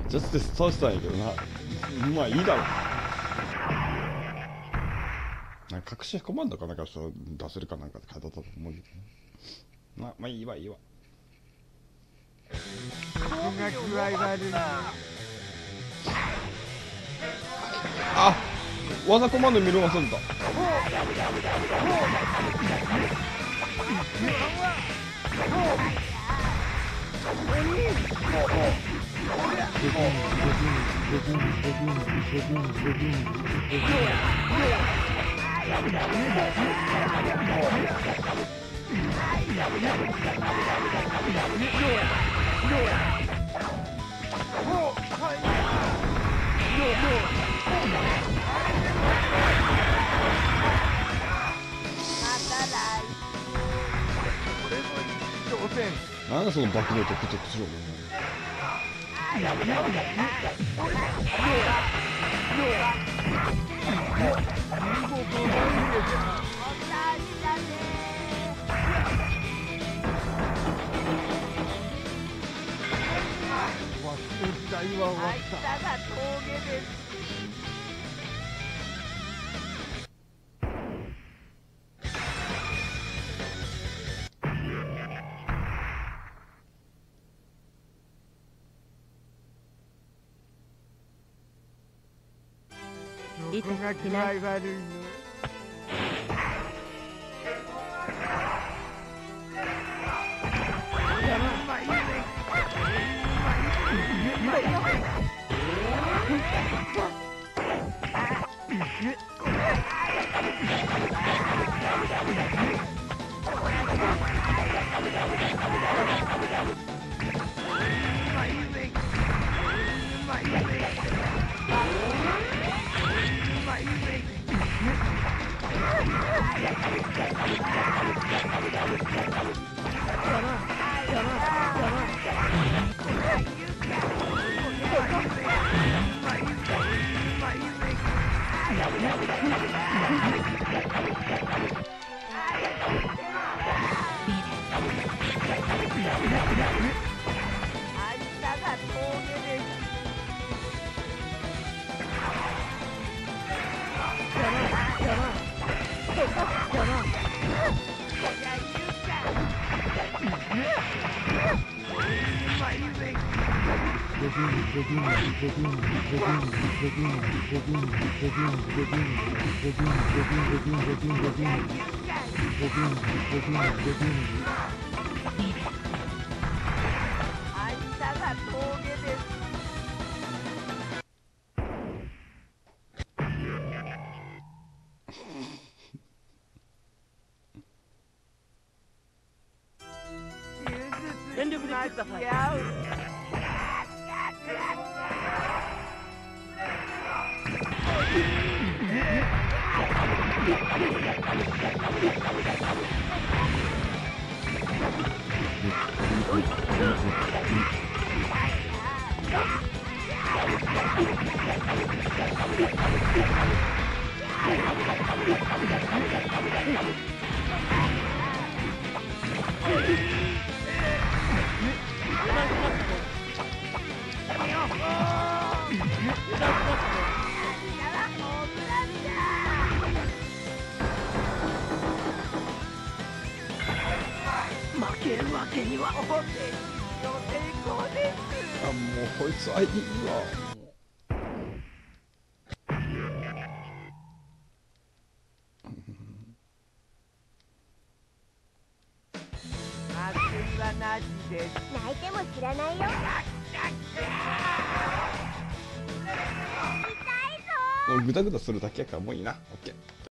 ジャスティス倒したんやけどな。まあいいだろう。なんか隠しコマンドかなんか出せるかなんかって書いてあったと思うけど、まあいいわいいわ。あ、技コマンド見るの忘れた。なんだそのバックネットプテックするの。 時代は終わった。峠です。 僕が嫌い悪いの。 全力で来てください。負けるわけには。 あ、もうこいつはいいわ。 なしです。 泣いても知らないよ。 もうグダグダするだけやからもういいな。オッケー。